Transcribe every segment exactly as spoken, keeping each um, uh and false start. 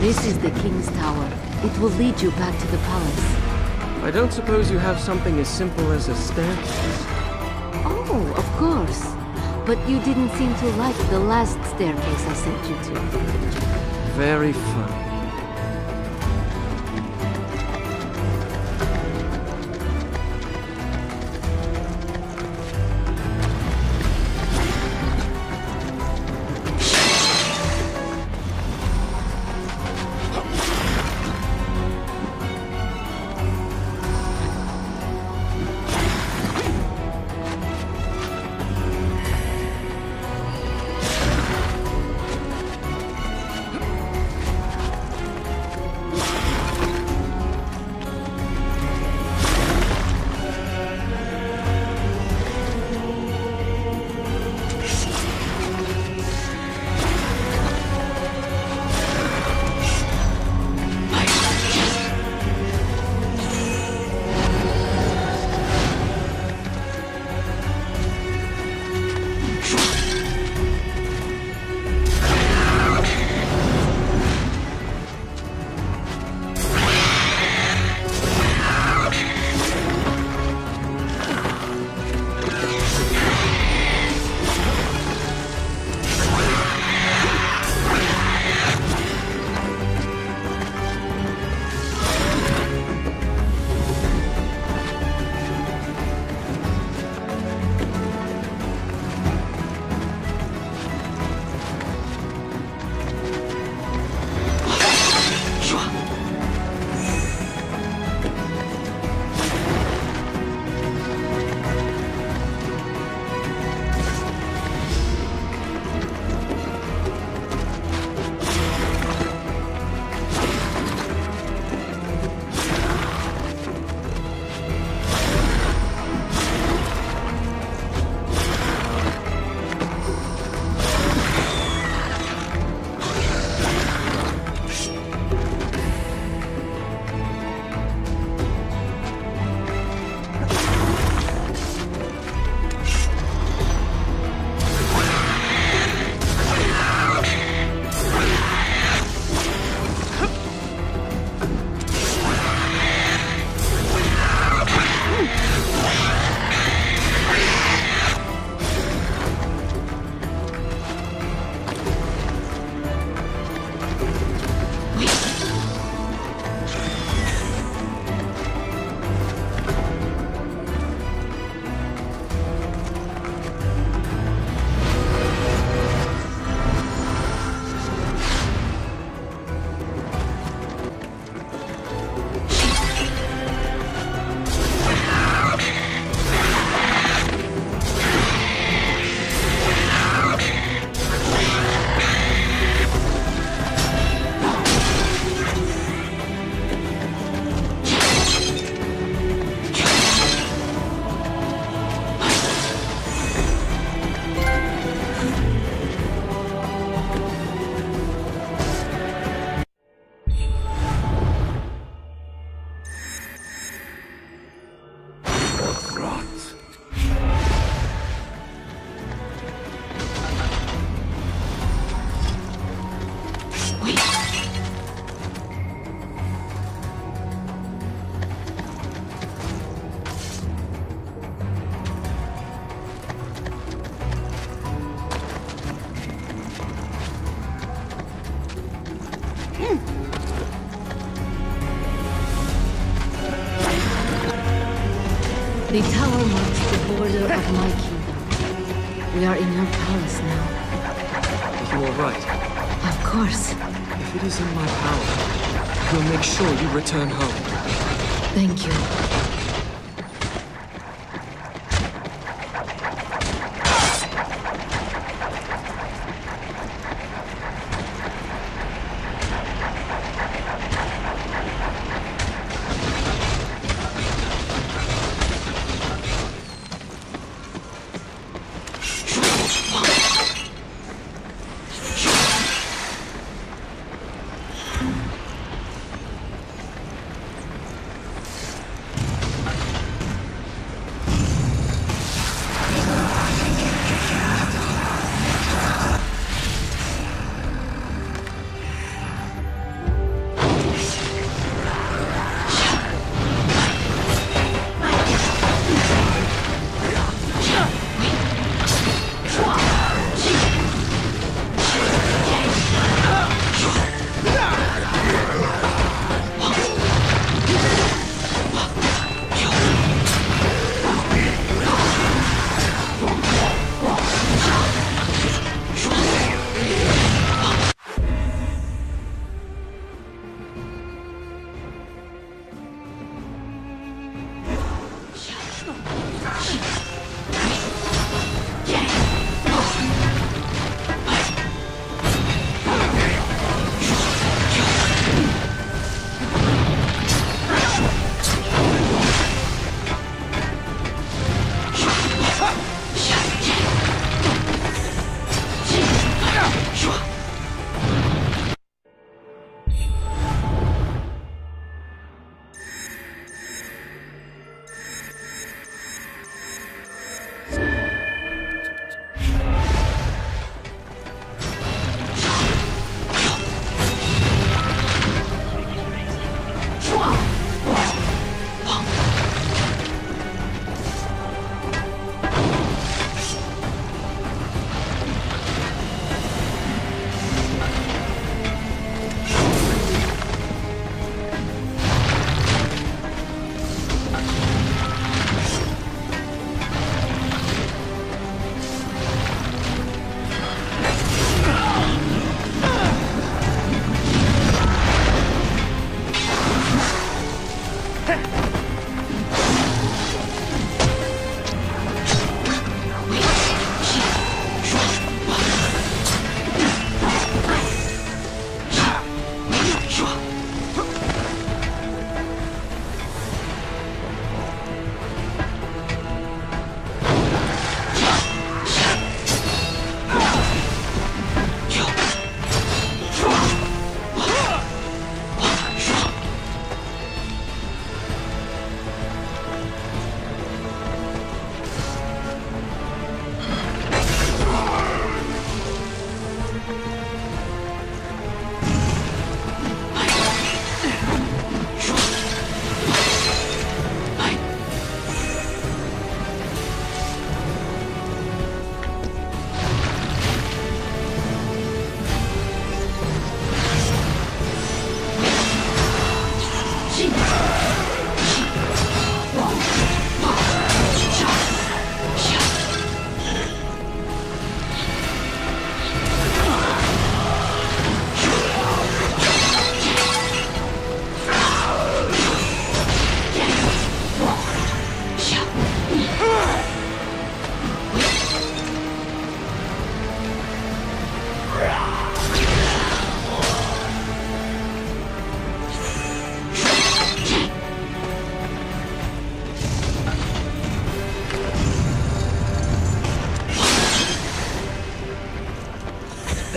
This is the King's Tower. It will lead you back to the palace. I don't suppose you have something as simple as a staircase? Oh, of course. But you didn't seem to like the last staircase I sent you to. Very fun. The tower marks the border of my kingdom. We are in your palace now. You are right. Of course. If it is in my power, I will make sure you return home. Thank you.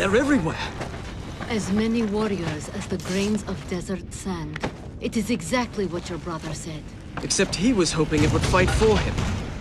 They're everywhere. As many warriors as the grains of desert sand. It is exactly what your brother said. Except he was hoping it would fight for him.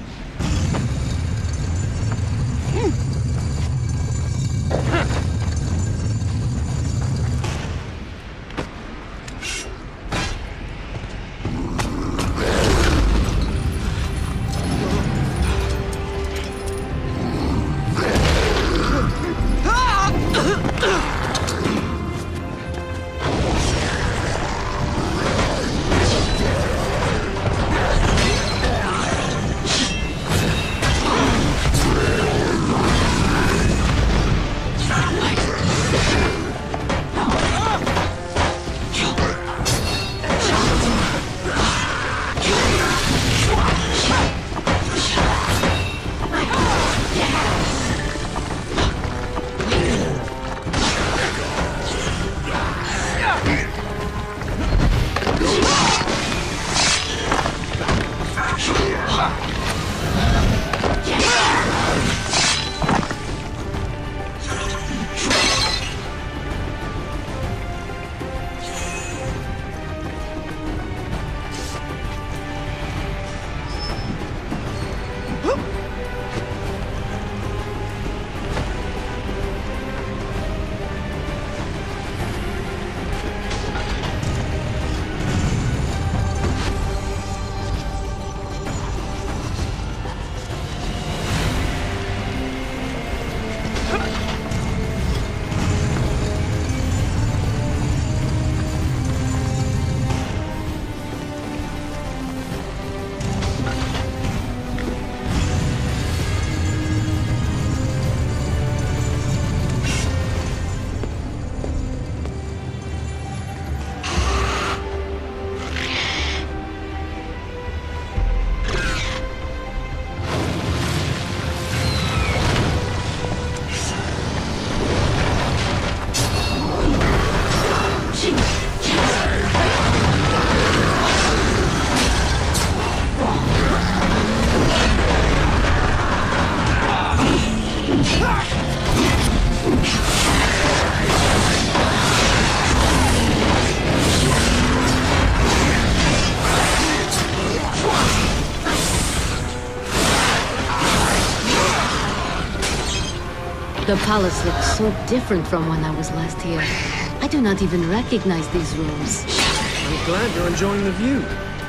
The palace looks so different from when I was last here. I do not even recognize these rooms. I'm glad you're enjoying the view.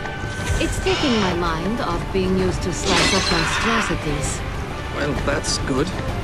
It's taking my mind off being used to slice up monstrosities. Well, that's good.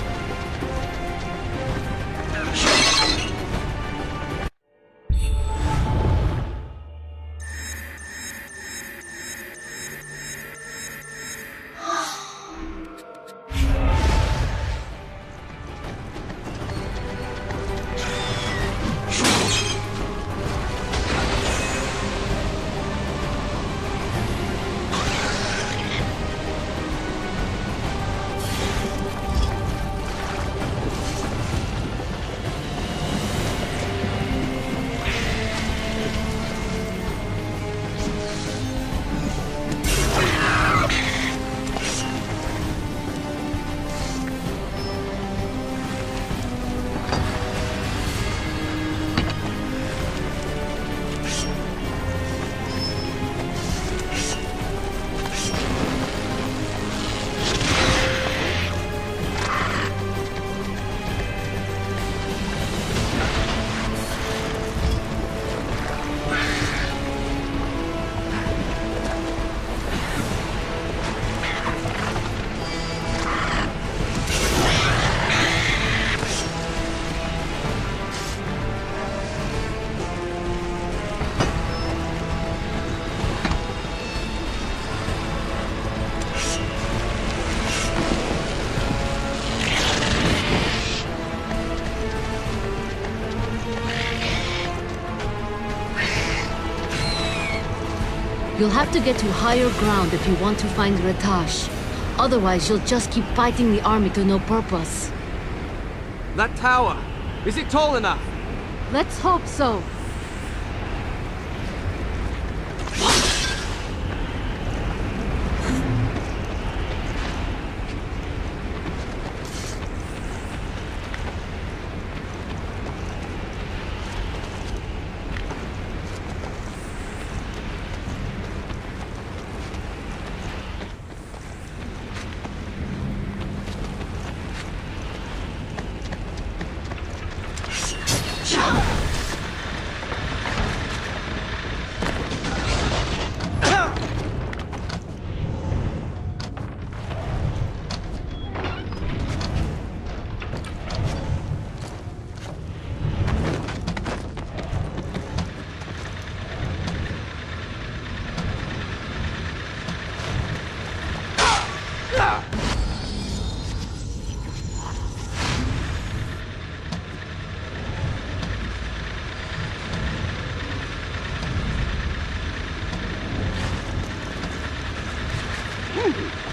You'll have to get to higher ground if you want to find Ratash. Otherwise, you'll just keep fighting the army to no purpose. That tower, is it tall enough? Let's hope so. Hmm.